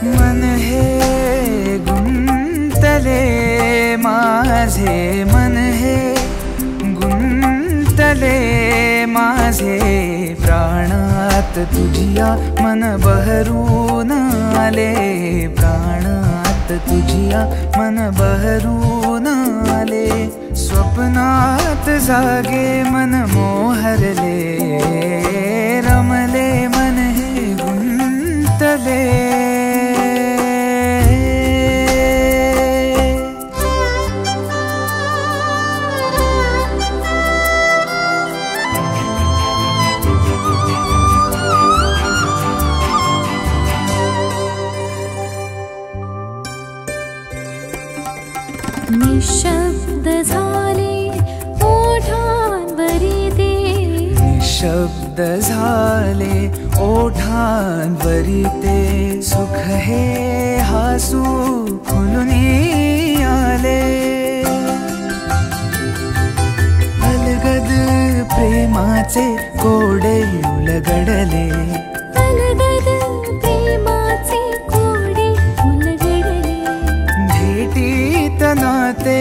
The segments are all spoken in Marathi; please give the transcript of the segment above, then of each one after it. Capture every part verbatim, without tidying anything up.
मन हे गुंतले माझे, मन हे गुंतले माझे, प्राणात तुझिया मन बहरून आले, प्राणात तुझिया मन बहरून आले, स्वप्नात जागे मन मोहरले, रमले मन हे गुंतले। निशब्द झाले ओठांवरी ते, निशब्द झाले ओठांवरी ते, सुख हे हासू खुलुनी आले, अलगद प्रेमाचे कोडे उलगडले, अलगद प्रेमाचे कोडे उलगडले, भेटीत नाते,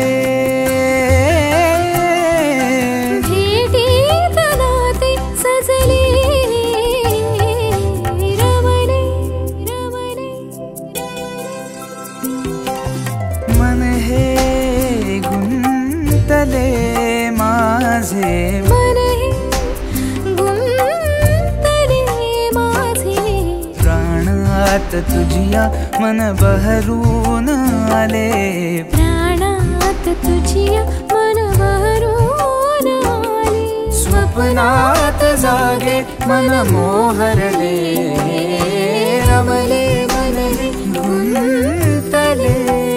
भेटीत नाते सजले, रमले रमले, मन हे गुंतले माझे, मन हे गुंतले माझे, प्राणात तुझिया मन बहरून आले, प्राणात तुझिया मन बहरून आले, स्वप्नात जागे मन मोहरले, रमले मन हे गुंतले।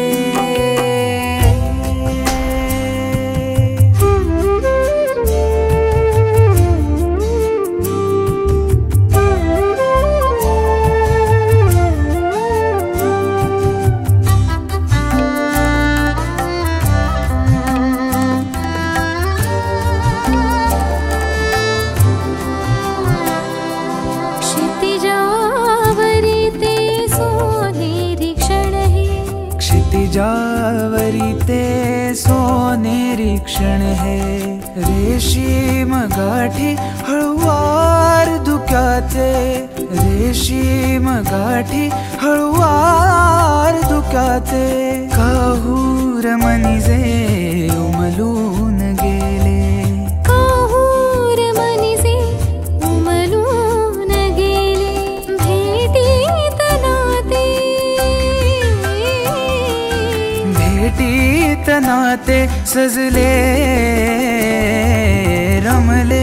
क्षितिजावरी ते सोनेरी क्षण है, रेशीम गाठी हळुवार धुक्याचे, रेशीम गाठी हळुवार धुक्याचे, काहूर मनिजे उमलून गेले, काहूर मनिजे उमलून गेले, भेटीत नाते, भेटीत नाते सजले, रमले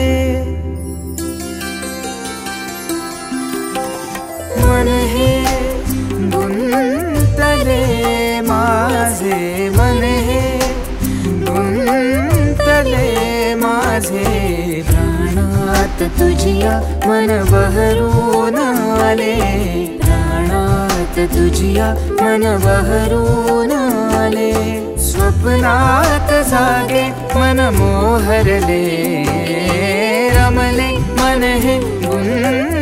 मन हे गुंतले माझे, मन हे गुंतले माझे, प्राणात तुझिया मन बहरून आले, प्राणात तुझिया मन बहरून आले, स्वप्नात जागे मन मोहरले, रमले मन हे गुंतले।